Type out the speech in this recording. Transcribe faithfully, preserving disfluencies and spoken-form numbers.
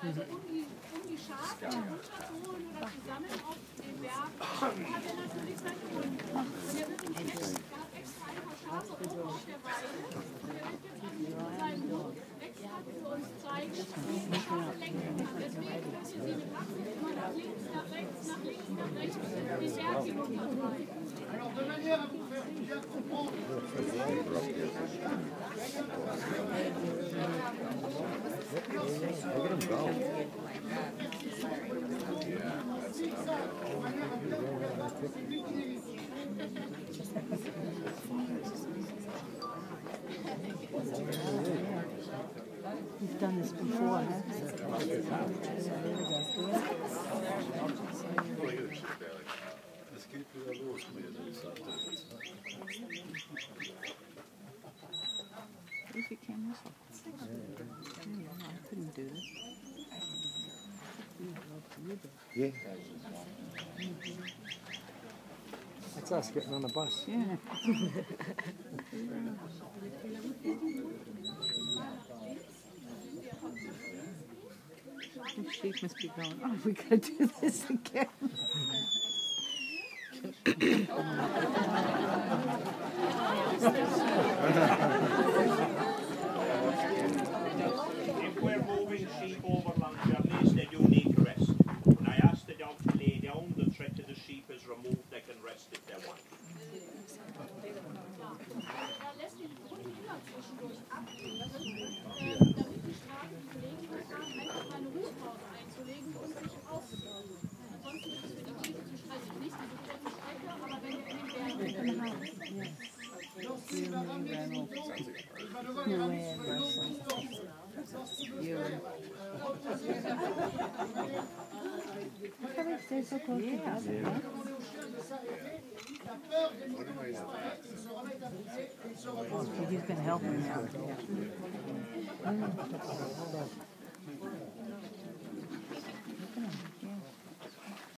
Also um die, um die Schafe runterzuholen oder zu sammeln auf den Berg, hat er natürlich seinen Grund. Und er wird uns extra, gab extra ein paar Schafe oben auf der Weide. Und er wird jetzt an seinem Hund extra für uns zeigen, wie die Schafe lenken kann. Deswegen müsst ihr sie mit Achtung immer nach links, nach rechts, nach links, nach rechts den Berg hinuntertreiben. Alors, de manière à vous faire bien comprendre, We've done this before, haven't Es geht wieder los mit der Sache. If you can whistle. I couldn't do this. Yeah. That's us getting on the bus. Yeah. The sheep must be going, oh, we gotta do this again. If we're moving sheep over long journeys, they do need to rest. When I ask the dog to lay down, the threat to the sheep is removed. They can rest if they want. Er lässt den Hund immer zwischendurch abgehen, damit die Strafen die Gelegenheit haben, einfach mal eine Ruhepause einzulegen und sich auszuruhen. Ansonsten ist es für die Tiere zu stressig. Nicht diese kurze Strecke, aber wenn wir in den Bergen sind. lorsqu'il va ramener son dos, il va devoir les ramener sur le dos tout le temps. Lorsqu'il veut reposer la demander au chien de s'arrêter, la peur des mouvements s'arrête, il se remet à bouger et il se repose. He's been helping out.